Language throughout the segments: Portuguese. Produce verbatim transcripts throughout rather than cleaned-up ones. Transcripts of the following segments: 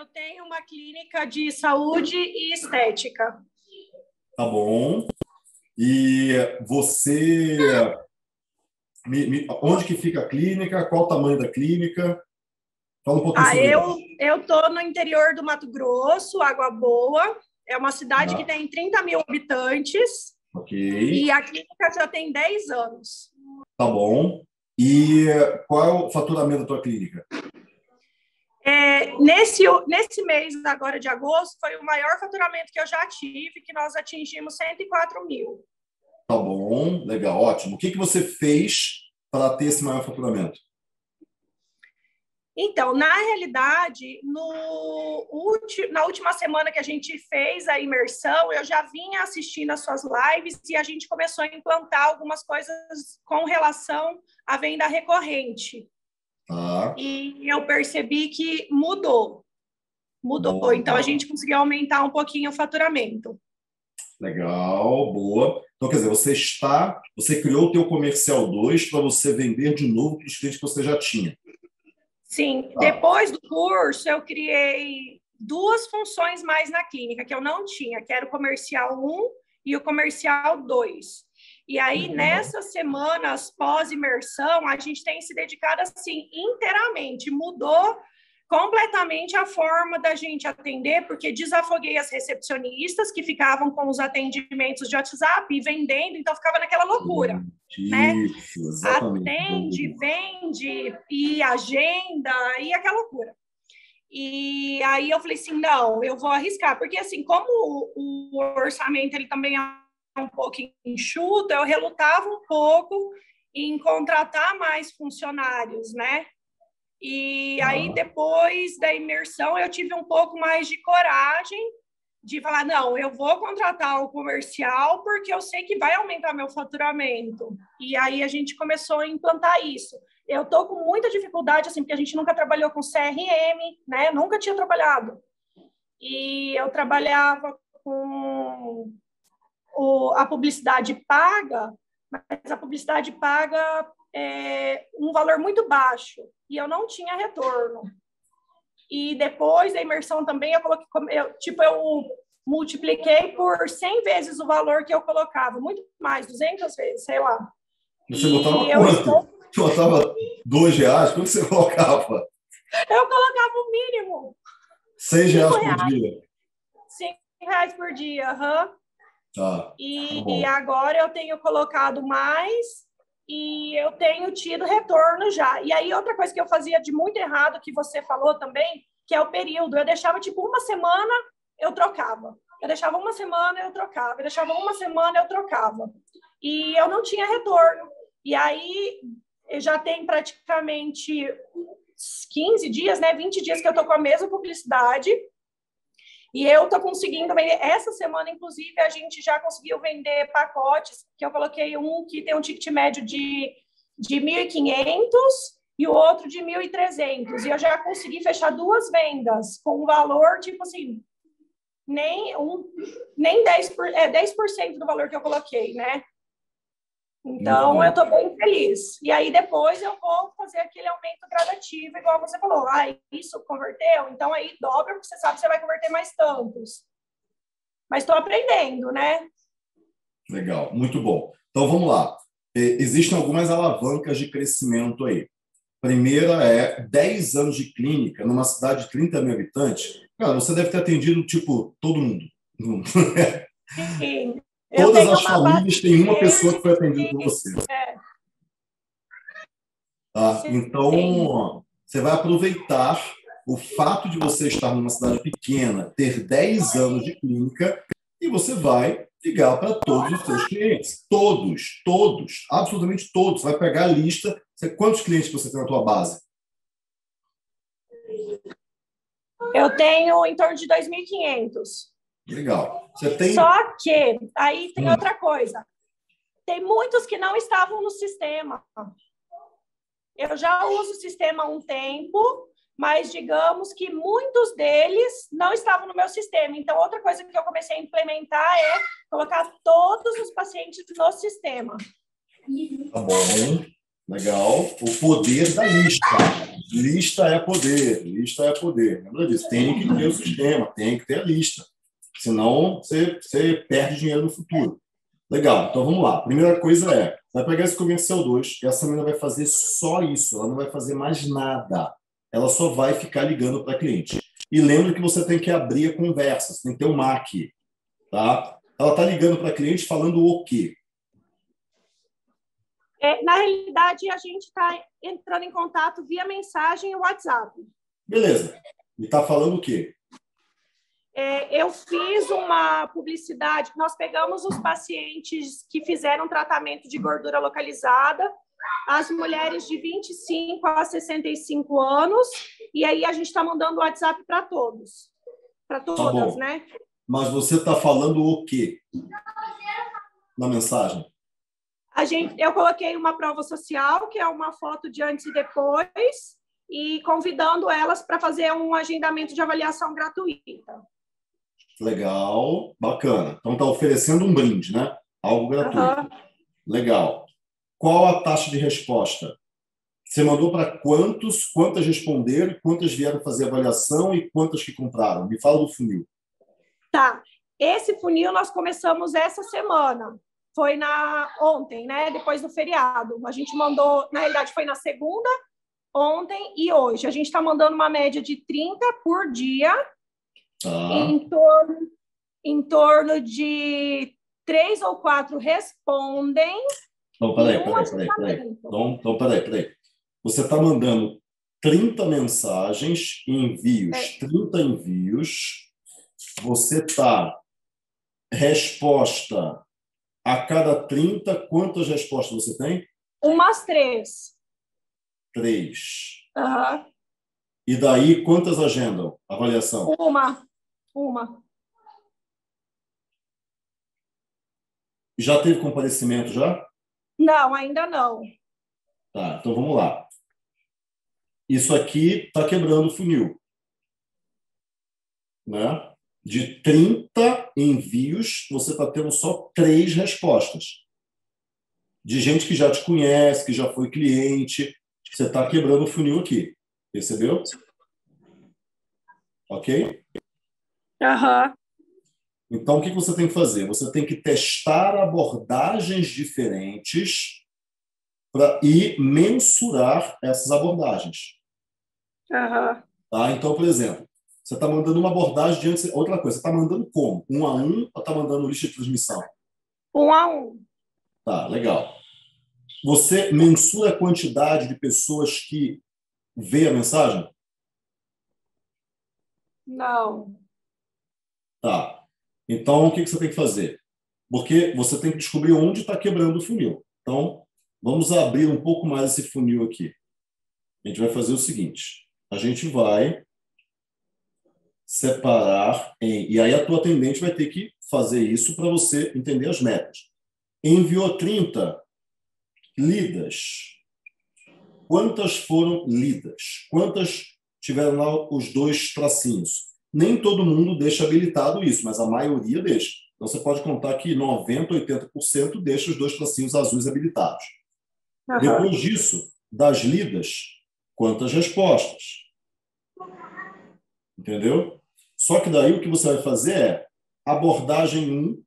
Eu tenho uma clínica de saúde e estética. Tá bom. E você... me- me- onde que fica a clínica? Qual o tamanho da clínica? Fala um pouquinho Ah, sobre eu ela. eu tô no interior do Mato Grosso, Água Boa. É uma cidade que Tá. tem trinta mil habitantes Ok. e a clínica já tem dez anos. Tá bom. E qual é o faturamento da tua clínica? É, nesse, nesse mês agora de agosto, foi o maior faturamento que eu já tive, que nós atingimos cento e quatro mil. Tá bom, legal, ótimo. O que que você fez para ter esse maior faturamento? Então, na realidade, no ulti, na última semana que a gente fez a imersão, eu já vinha assistindo as suas lives e a gente começou a implantar algumas coisas com relação à venda recorrente. Tá. E eu percebi que mudou, mudou. Boa, Então, a gente conseguiu aumentar um pouquinho o faturamento. legal, boa. Então, quer dizer, você está, você criou o teu comercial dois para você vender de novo para os clientes que você já tinha. Sim, Tá. depois do curso, eu criei duas funções mais na clínica que eu não tinha, que era o comercial um e o comercial dois. E aí, Legal. nessas semanas pós-imersão, a gente tem se dedicado, assim, inteiramente. Mudou completamente a forma da gente atender, porque desafoguei as recepcionistas que ficavam com os atendimentos de WhatsApp e vendendo, então ficava naquela loucura, né? Isso, exatamente. Atende, vende e agenda e aquela loucura. E aí eu falei assim, não, eu vou arriscar, porque assim, como o, o orçamento ele também é um pouco enxuto, eu relutava um pouco em contratar mais funcionários, né? E aí Tá. depois da imersão eu tive um pouco mais de coragem de falar, não, eu vou contratar o comercial porque eu sei que vai aumentar meu faturamento. E aí a gente começou a implantar isso. Eu estou com muita dificuldade, assim, porque a gente nunca trabalhou com C R M, né? Nunca tinha trabalhado. E eu trabalhava com o, a publicidade paga, mas a publicidade paga é um valor muito baixo. E eu não tinha retorno. E depois da imersão também, eu coloquei, eu, tipo, eu multipliquei por cem vezes o valor que eu colocava, muito mais, duzentas vezes, sei lá. Você E botava eu quanto? estou... Você botava dois reais? Quanto você colocava? Eu colocava o mínimo, Seis cinco reais por reais, dia. cinco reais por dia, uhum. Tá, tá E bom. agora eu tenho colocado mais e eu tenho tido retorno já. E aí, outra coisa que eu fazia de muito errado, que você falou também, que é o período. Eu deixava, tipo, uma semana, eu trocava. Eu deixava uma semana, eu trocava. Eu deixava uma semana, eu trocava. E eu não tinha retorno. E aí, eu já tem praticamente quinze dias, né? vinte dias que eu tô com a mesma publicidade. E eu tô conseguindo vender. Essa semana, inclusive, a gente já conseguiu vender pacotes, que eu coloquei um que tem um ticket médio de, de mil e quinhentos e o outro de mil e trezentos. E eu já consegui fechar duas vendas com um valor, tipo assim, nem, um, nem dez por cento, é, dez por cento do valor que eu coloquei, né? Muito Então, eu bom. estou bem feliz. E aí, depois, eu vou fazer aquele aumento gradativo, igual você falou. Ah, isso converteu? Então, aí dobra, porque você sabe que você vai converter mais tantos. Mas estou aprendendo, né? Legal, muito bom. Então vamos lá. É, existem algumas alavancas de crescimento aí. Primeira é dez anos de clínica numa cidade de trinta mil habitantes. Cara, você deve ter atendido, tipo, todo mundo. Sim, eu Todas tenho as uma base famílias têm de uma pessoa que foi clientes atendida por que... você. É, Tá? sim, Então, você vai aproveitar o fato de você estar numa cidade pequena, ter dez anos de clínica, e você vai ligar para todos os seus clientes. Todos, todos, absolutamente todos. Você vai pegar a lista. Você, quantos clientes você tem na tua base? eu tenho em torno de dois mil e quinhentos. Legal. Você Só tem. que aí tem Hum, outra coisa. Tem muitos que não estavam no sistema. Eu já uso o sistema há um tempo, mas digamos que muitos deles não estavam no meu sistema. Então, outra coisa que eu comecei a implementar é colocar todos os pacientes no sistema. tá bom. Legal. O poder da lista. Lista é poder. Lista é poder. Lembra disso? Tem que ter o sistema, tem que ter a lista. Senão, você, você perde dinheiro no futuro. Legal. Então, vamos lá. A primeira coisa é, vai pegar esse comercial dois e essa menina vai fazer só isso. Ela não vai fazer mais nada. Ela só vai ficar ligando para cliente. E lembra que você tem que abrir a conversa. Você tem que ter o M A C. Tá? Ela está ligando para cliente falando o quê? É, na realidade, a gente está entrando em contato via mensagem e WhatsApp. Beleza. E está falando o quê? É, eu fiz uma publicidade, nós pegamos os pacientes que fizeram tratamento de gordura localizada, as mulheres de vinte e cinco a sessenta e cinco anos, e aí a gente está mandando o WhatsApp para todos, para todas, tá né? Mas você está falando o quê na mensagem? A gente, eu coloquei uma prova social, que é uma foto de antes e depois, e convidando elas para fazer um agendamento de avaliação gratuita. Legal, bacana. Então está oferecendo um brinde, né? Algo gratuito. Uhum. Legal. Qual a taxa de resposta? Você mandou para quantos, quantas responderam, quantas vieram fazer avaliação e quantas que compraram? Me fala do funil. Tá. Esse funil nós começamos essa semana. Foi na ontem, né? Depois do feriado. A gente mandou, na realidade, foi na segunda, ontem e hoje. A gente está mandando uma média de trinta por dia. Tá. Em torno, em torno de três ou quatro respondem. Então, peraí, peraí, peraí, peraí. Então, então, peraí, peraí. Você está mandando trinta mensagens, envios, é. trinta envios. Você está resposta a cada trinta. Quantas respostas você tem? Umas três. Três. Uhum. E daí, quantas agendam? Avaliação? Uma. Uma. Já teve comparecimento, já? Não, ainda não. Tá, então vamos lá. Isso aqui está quebrando o funil. Né? De trinta envios, você está tendo só três respostas. De gente que já te conhece, que já foi cliente. Você está quebrando o funil aqui. Percebeu? Ok? Aham. Uhum. Então, o que você tem que fazer? Você tem que testar abordagens diferentes pra, e mensurar essas abordagens. Uhum. Tá? Então, por exemplo, você está mandando uma abordagem diante... Outra coisa, você está mandando como? Um a um ou está mandando lista de transmissão? Um a um. Tá, legal. Você mensura a quantidade de pessoas que vê a mensagem? Não. Tá. Então, o que você tem que fazer? Porque você tem que descobrir onde está quebrando o funil. Então, vamos abrir um pouco mais esse funil aqui. A gente vai fazer o seguinte. A gente vai separar em... E aí a tua atendente vai ter que fazer isso para você entender as metas. Enviou trinta lidas. Quantas foram lidas? Quantas tiveram lá os dois tracinhos? Nem todo mundo deixa habilitado isso, mas a maioria deixa. Então, você pode contar que noventa, oitenta por cento deixa os dois tracinhos azuis habilitados. Uhum. Depois disso, das lidas, quantas respostas? Entendeu? Só que daí o que você vai fazer é abordagem um,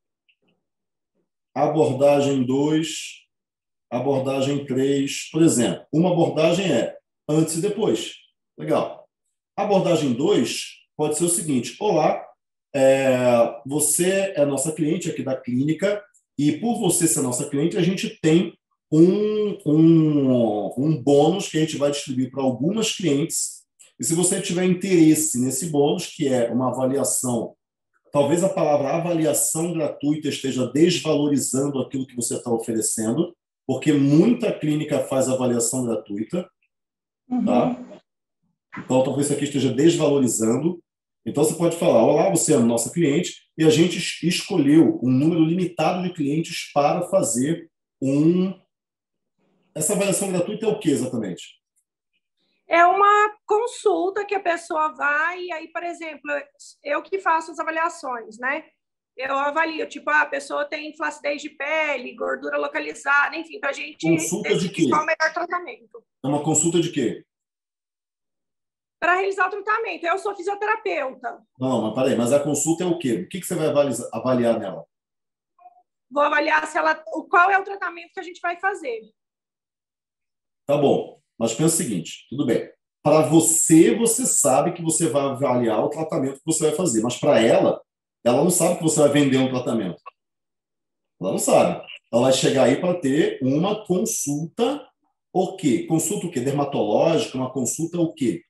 abordagem dois, abordagem três. Por exemplo, uma abordagem é antes e depois. Legal. Abordagem dois pode ser o seguinte: olá, é, você é nossa cliente aqui da clínica e por você ser nossa cliente, a gente tem um, um, um bônus que a gente vai distribuir para algumas clientes. E se você tiver interesse nesse bônus, que é uma avaliação, talvez a palavra avaliação gratuita esteja desvalorizando aquilo que você está oferecendo, porque muita clínica faz avaliação gratuita, uhum. Tá? Então, talvez isso aqui esteja desvalorizando. Então, você pode falar, olá, você é nossa cliente, e a gente escolheu um número limitado de clientes para fazer um... Essa avaliação gratuita é o que exatamente? É uma consulta que a pessoa vai, e aí, por exemplo, eu que faço as avaliações, né? Eu avalio, tipo, ah, a pessoa tem flacidez de pele, gordura localizada, enfim, para a gente Consulta de decidir quê? qual é o melhor tratamento. É uma consulta de quê? Para realizar o tratamento. Eu sou fisioterapeuta. Não, mas peraí, mas a consulta é o quê? O que, que você vai avaliar, avaliar nela? Vou avaliar se ela, qual é o tratamento que a gente vai fazer. Tá bom, mas pensa o seguinte, tudo bem. Para você, você sabe que você vai avaliar o tratamento que você vai fazer, mas para ela, ela não sabe que você vai vender um tratamento. Ela não sabe. Ela vai chegar aí para ter uma consulta o quê? Consulta o quê? Dermatológica, uma consulta o quê?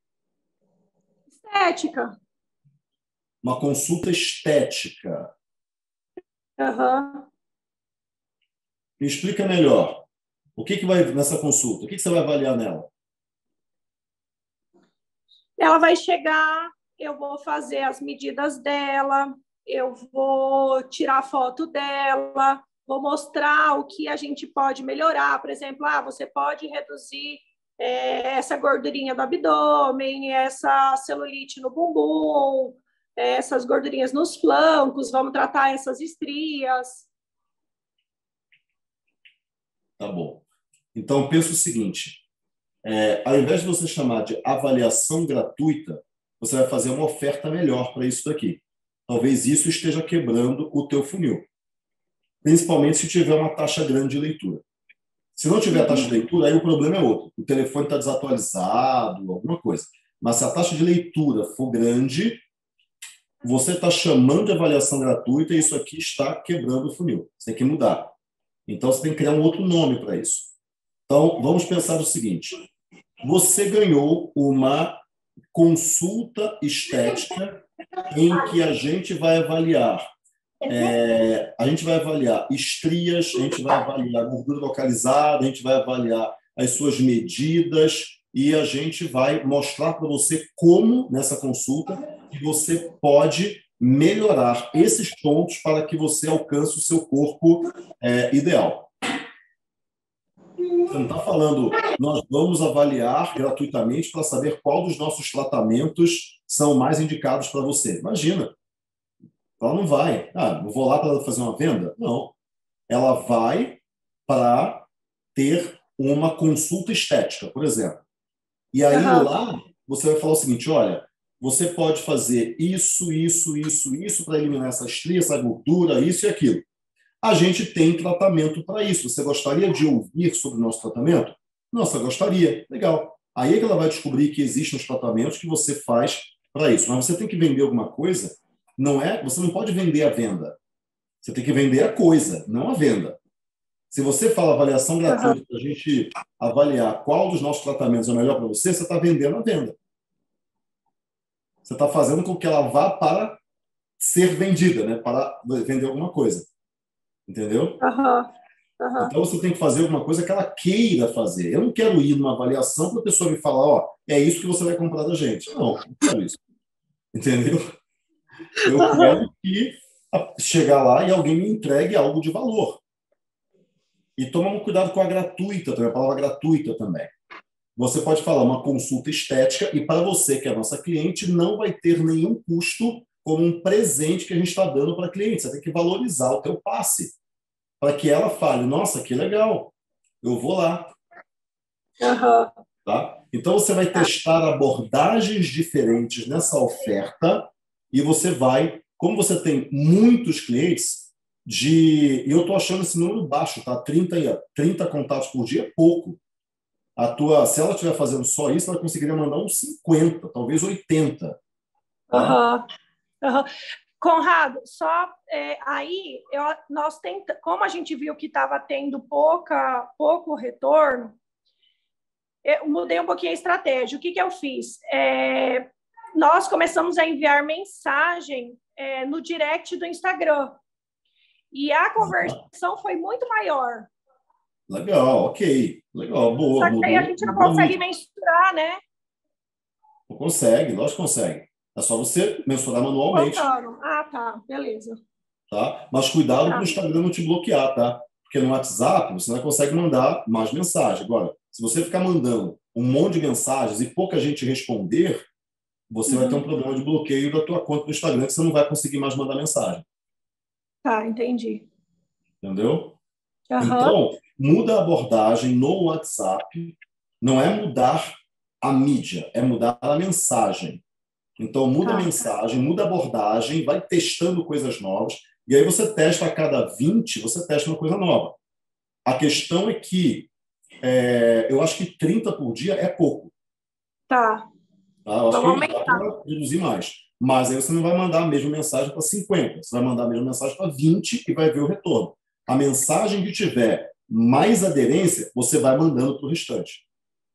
Estética. Uma consulta estética. Aham. Me explica melhor. O que, que vai nessa consulta? O que, que você vai avaliar nela? Ela vai chegar, eu vou fazer as medidas dela, eu vou tirar foto dela, vou mostrar o que a gente pode melhorar. Por exemplo, ah, você pode reduzir é, essa gordurinha do abdômen, essa celulite no bumbum, essas gordurinhas nos flancos, vamos tratar essas estrias. Tá bom. Então, pensa o seguinte. É, ao invés de você chamar de avaliação gratuita, você vai fazer uma oferta melhor para isso daqui. Talvez isso esteja quebrando o teu funil. Principalmente se tiver uma taxa grande de leitura. Se não tiver taxa de leitura, aí o problema é outro. O telefone está desatualizado, alguma coisa. Mas se a taxa de leitura for grande, você está chamando de avaliação gratuita e isso aqui está quebrando o funil. Você tem que mudar. Então, você tem que criar um outro nome para isso. Então, vamos pensar o seguinte. Você ganhou uma consulta estética em que a gente vai avaliar É, a gente vai avaliar estrias, a gente vai avaliar gordura localizada, a gente vai avaliar as suas medidas e a gente vai mostrar para você como, nessa consulta, que você pode melhorar esses pontos para que você alcance o seu corpo é, ideal. Você não está falando, nós vamos avaliar gratuitamente para saber qual dos nossos tratamentos são mais indicados para você. Imagina. Ela não vai. Ah, eu vou lá para fazer uma venda? Não. Ela vai para ter uma consulta estética, por exemplo. E aí Uhum. lá você vai falar o seguinte, olha, você pode fazer isso, isso, isso, isso para eliminar essa estria, essa gordura, isso e aquilo. A gente tem tratamento para isso. Você gostaria de ouvir sobre o nosso tratamento? Nossa, gostaria. Legal. Aí é que ela vai descobrir que existem os tratamentos que você faz para isso. Mas você tem que vender alguma coisa. Não é, você não pode vender a venda. Você tem que vender a coisa, não a venda. Se você fala avaliação gratuita, uhum. para a gente avaliar qual dos nossos tratamentos é o melhor para você, você está vendendo a venda. Você está fazendo com que ela vá para ser vendida, né? Para vender alguma coisa. Entendeu? Uhum. Uhum. Então você tem que fazer alguma coisa que ela queira fazer. Eu não quero ir numa avaliação para a pessoa me falar, ó, é isso que você vai comprar da gente. Não, não quero isso. Entendeu? Eu uhum. quero que chegar lá e alguém me entregue algo de valor. E toma um cuidado com a gratuita, também, a palavra gratuita também. Você pode falar uma consulta estética e para você, que é a nossa cliente, não vai ter nenhum custo como um presente que a gente está dando para a cliente. Você tem que valorizar o teu passe para que ela fale, nossa, que legal, eu vou lá. Uhum. Tá? Então, você vai testar abordagens diferentes nessa oferta e você vai, como você tem muitos clientes, de, e eu estou achando esse número baixo, tá? trinta, trinta contatos por dia é pouco. A tua, se ela estiver fazendo só isso, ela conseguiria mandar uns cinquenta, talvez oitenta. Tá? Uhum. Uhum. Conrado, só é, aí eu, nós tenta, como a gente viu que estava tendo pouca, pouco retorno, eu mudei um pouquinho a estratégia. O que, que eu fiz? É, nós começamos a enviar mensagem é, no direct do Instagram. E a conversão foi muito maior. Legal, ok. Legal, boa. Só que aí a gente não consegue mensurar, né? Não consegue, lógico que consegue. É só você mensurar manualmente. Contando. Ah, tá. Beleza. Tá? Mas cuidado tá. para o Instagram não te bloquear, tá? Porque no WhatsApp você não consegue mandar mais mensagem. Agora, se você ficar mandando um monte de mensagens e pouca gente responder, você uhum. vai ter um problema de bloqueio da tua conta do Instagram, que você não vai conseguir mais mandar mensagem. Tá, entendi. Entendeu? Aham. Então, muda a abordagem no WhatsApp. Não é mudar a mídia, é mudar a mensagem. Então, muda a Tá, mensagem, muda a abordagem, vai testando coisas novas. E aí você testa a cada vinte, você testa uma coisa nova. A questão é que é, eu acho que trinta por dia é pouco. tá. Tá? Eu acho Vamos que dá aumentar. para reduzir mais. Mas aí você não vai mandar a mesma mensagem para cinquenta. Você vai mandar a mesma mensagem para vinte e vai ver o retorno. A mensagem que tiver mais aderência, você vai mandando para o restante.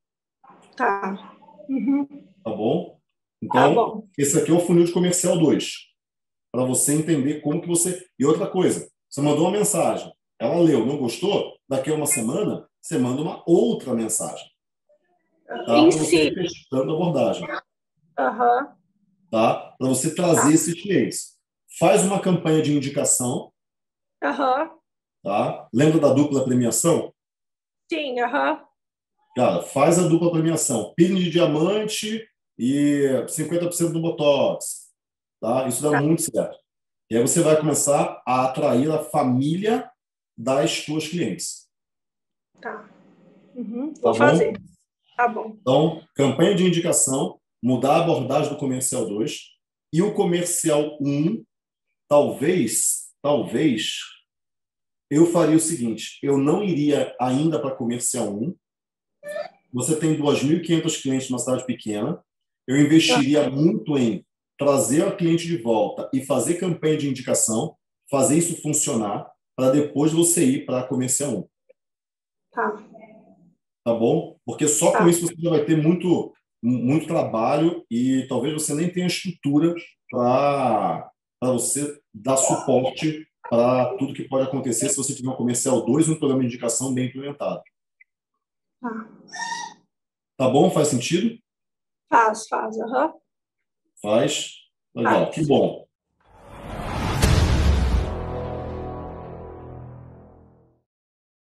Tá. Uhum. Tá bom? Tá Então, bom. esse aqui é o funil de comercial dois, para você entender como que você... E outra coisa, você mandou uma mensagem, ela leu, não gostou? Daqui a uma semana, você manda uma outra mensagem. Tá? Em Para você si. ir testando a abordagem. Aham. Tá? Para você trazer Tá. esses clientes. Faz uma campanha de indicação. Aham. Tá? Lembra da dupla premiação? Sim, aham. Cara, faz a dupla premiação. Pin de diamante e cinquenta por cento do Botox. Tá? Isso dá Tá. muito certo. E aí você vai começar a atrair a família das tuas clientes. Tá. Uhum. Tá Vou fazer. bom? Tá bom. Então, campanha de indicação, mudar a abordagem do comercial dois e o comercial um, talvez, talvez, eu faria o seguinte, eu não iria ainda para comercial um. Você tem duas mil e quinhentos clientes numa cidade pequena. Eu investiria muito em trazer a cliente de volta e fazer campanha de indicação, fazer isso funcionar, para depois você ir para a comercial um. Tá. Tá bom? Porque só com Tá. isso você já vai ter muito, muito trabalho e talvez você nem tenha estrutura para você dar suporte para tudo que pode acontecer se você tiver um comercial dois e um programa de indicação bem implementado. Tá. Tá bom? Faz sentido? Faz, faz. Aham. Faz? Legal, que Faz. bom.